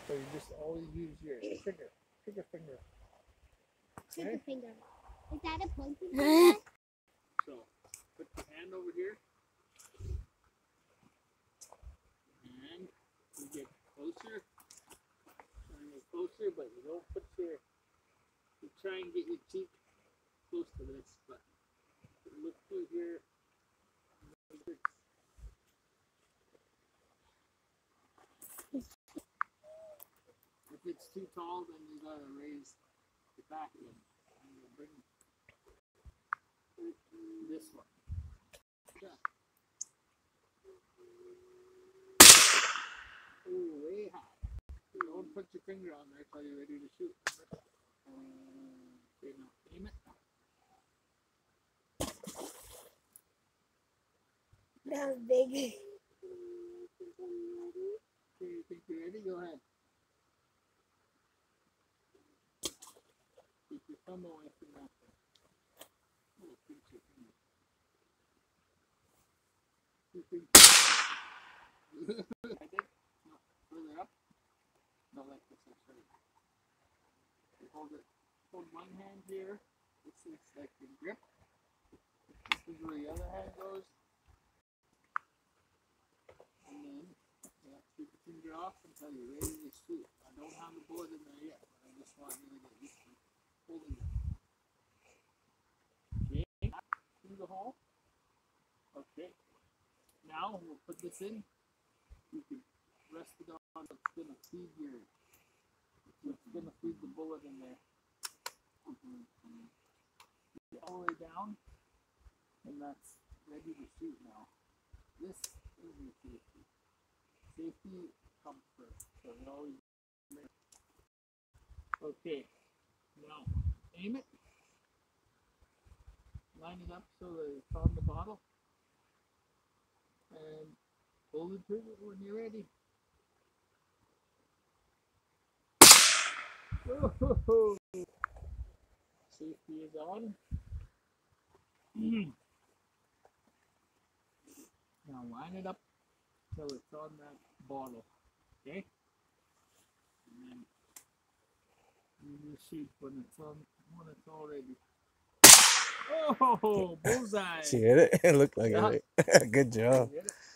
So you just always use your trigger finger. Trigger finger. Is that a pointy finger? So put your hand over here. And you get closer. Try and get closer, but you don't put your, you try and get your cheek close to this, but look through here. If it's too tall, then you gotta raise the back end. And you bring this one. Yeah. Ooh, way high. Don't put your finger on there until you're ready to shoot. Okay, now aim it. That was big. Okay, you think you're ready? Go ahead. Keep your thumb away from that thing. Oh, pinch your finger. Two fingers. I think. No, further up. No, like this. Actually. You hold it. Hold one hand here. This is like the grip. This is where the other hand goes. And then you have to keep the finger off until you're ready to shoot. I don't have the bullet in there yet, but I just want you to get used to holding it. Okay, through the hole. Okay. Now we'll put this in. You can rest it on. It's gonna feed the bullet in there. Get all the way down, and that's ready to shoot now. This is your safety. Safety comes first, so you always make. Okay, now aim it. Line it up so that it's on the bottle, and pull the trigger when you're ready. Whoa. Safety is on. Now line it up till it's on that bottle, okay? And then you shoot when it's all ready. Oh, bullseye! See it? It looked like Yeah. it. Good job.